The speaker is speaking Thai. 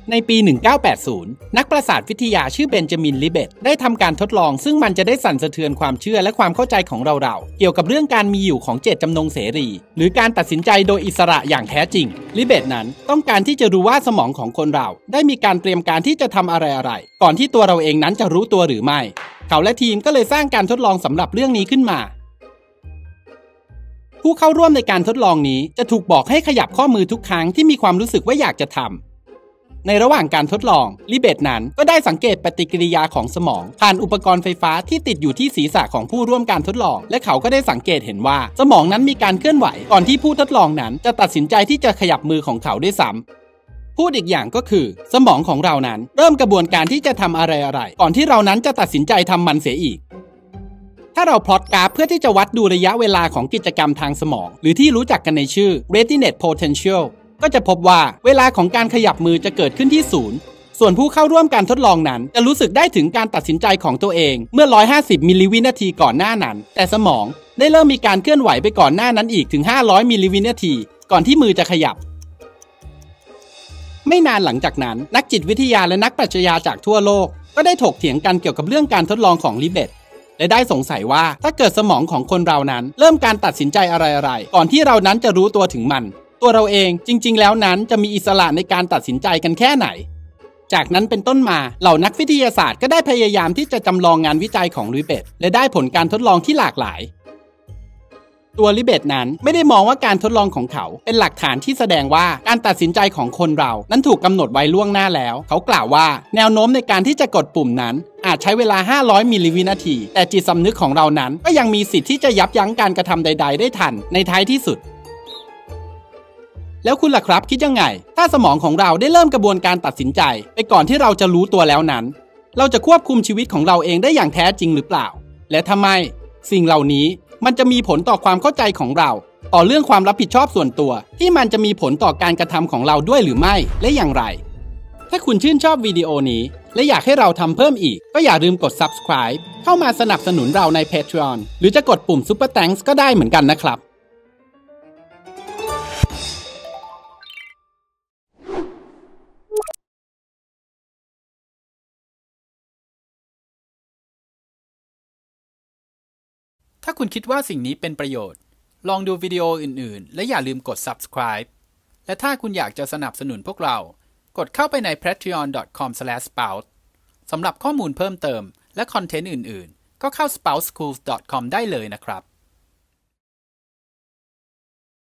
ในปี 1980 นักประสาทวิทยาชื่อเบนจามิน ลิเบตได้ทำการทดลองซึ่งมันจะได้สั่นสะเทือนความเชื่อและความเข้าใจของเราเกี่ยวกับเรื่องการมีอยู่ของเจตจำนงเสรีหรือการตัดสินใจโดยอิสระอย่างแท้จริงลิเบตนั้นต้องการที่จะรู้ว่าสมองของคนเราได้มีการเตรียมการที่จะทำอะไรก่อนที่ตัวเราเองนั้นจะรู้ตัวหรือไม่เขาและทีมก็เลยสร้างการทดลองสำหรับเรื่องนี้ขึ้นมาผู้เข้าร่วมในการทดลองนี้จะถูกบอกให้ขยับข้อมือทุกครั้งที่มีความรู้สึกว่าอยากจะทำในระหว่างการทดลองลิเบตนั้นก็ได้สังเกตปฏิกิริยาของสมองผ่านอุปกรณ์ไฟฟ้าที่ติดอยู่ที่ศีรษะของผู้ร่วมการทดลองและเขาก็ได้สังเกตเห็นว่าสมองนั้นมีการเคลื่อนไหวก่อนที่ผู้ทดลองนั้นจะตัดสินใจที่จะขยับมือของเขาด้วยซ้ำพูดอีกอย่างก็คือสมองของเรานั้นเริ่มกระบวนการที่จะทำอะไรก่อนที่เรานั้นจะตัดสินใจทำมันเสียอีกถ้าเราพลอตกราฟเพื่อที่จะวัดดูระยะเวลาของกิจกรรมทางสมองหรือที่รู้จักกันในชื่อ Readiness Potentialก็จะพบว่าเวลาของการขยับมือจะเกิดขึ้นที่0ส่วนผู้เข้าร่วมการทดลองนั้นจะรู้สึกได้ถึงการตัดสินใจของตัวเองเมื่อ150มิลลิวินาทีก่อนหน้านั้นแต่สมองได้เริ่มมีการเคลื่อนไหวไปก่อนหน้านั้นอีกถึง500มิลลิวินาทีก่อนที่มือจะขยับไม่นานหลังจากนั้นนักจิตวิทยาและนักปรัชญาจากทั่วโลกก็ได้ถกเถียงกันเกี่ยวกับเรื่องการทดลองของลิเบตและได้สงสัยว่าถ้าเกิดสมองของคนเรานั้นเริ่มการตัดสินใจอะไรก่อนที่เรานั้นจะรู้ตัวถึงมันตัวเราเองจริงๆแล้วนั้นจะมีอิสระในการตัดสินใจกันแค่ไหนจากนั้นเป็นต้นมาเหล่านักวิทยาศาสตร์ก็ได้พยายามที่จะจำลองงานวิจัยของลิเบตและได้ผลการทดลองที่หลากหลายตัวลิเบตนั้นไม่ได้มองว่าการทดลองของเขาเป็นหลักฐานที่แสดงว่าการตัดสินใจของคนเรานั้นถูกกำหนดไว้ล่วงหน้าแล้วเขากล่าวว่าแนวโน้มในการที่จะกดปุ่มนั้นอาจใช้เวลา500มิลลิวินาทีแต่จิตสำนึกของเรานั้นก็ยังมีสิทธิ์ที่จะยับยั้งการกระทำใดๆได้ทันในท้ายที่สุดแล้วคุณล่ะครับคิดยังไงถ้าสมองของเราได้เริ่มกระบวนการตัดสินใจไปก่อนที่เราจะรู้ตัวแล้วนั้นเราจะควบคุมชีวิตของเราเองได้อย่างแท้จริงหรือเปล่าและทำไมสิ่งเหล่านี้มันจะมีผลต่อความเข้าใจของเราต่อเรื่องความรับผิดชอบส่วนตัวที่มันจะมีผลต่อการกระทำของเราด้วยหรือไม่และอย่างไรถ้าคุณชื่นชอบวิดีโอนี้และอยากให้เราทำเพิ่มอีกก็อย่าลืมกด Subscribe เข้ามาสนับสนุนเราใน Patreon หรือจะกดปุ่ม Super Thanks ก็ได้เหมือนกันนะครับถ้าคุณคิดว่าสิ่งนี้เป็นประโยชน์ลองดูวิดีโออื่นๆและอย่าลืมกด Subscribe และถ้าคุณอยากจะสนับสนุนพวกเรากดเข้าไปใน patreon.com/spout สำหรับข้อมูลเพิ่มเติมและคอนเทนต์อื่นๆก็เข้า spoutschools.com ได้เลยนะครับ